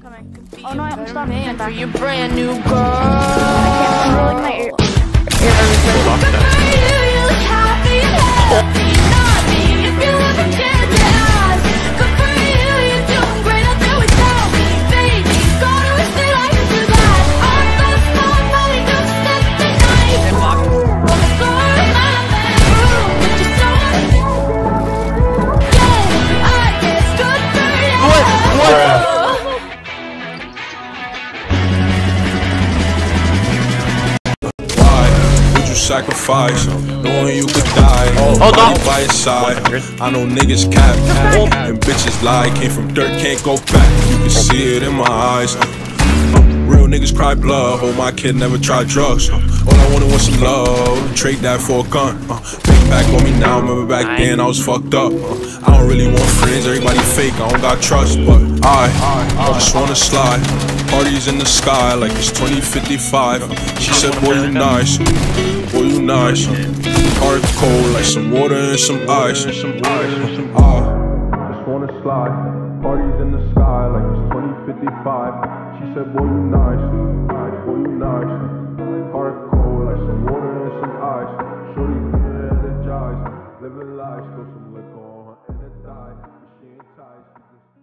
coming. Oh no, I'm stuck. Man, for your brand new girl. I'm rolling my ear. Sacrifice, knowing you could die. By your side. I know niggas cap and bitches lie. Came from dirt, can't go back. You can see it in my eyes. Real niggas cry blood. Hope my kid never tried drugs. All I wanted was some love. Trade that for a gun. Big back on me now. Remember back then I was fucked up. I don't really want friends. Everybody fake. I don't got trust, but I just wanna slide. Parties in the sky like it's 2055. She said, boy, you nice. Boy, you nice. Heart cold like some water and some ice. Just wanna slide. Parties in the sky like it's 2055. She said, boy, you nice. Boy, you nice. Heart cold like some water and some ice. Shorty get energized. Living life, throw some liquor on her and it die. She ain't tight.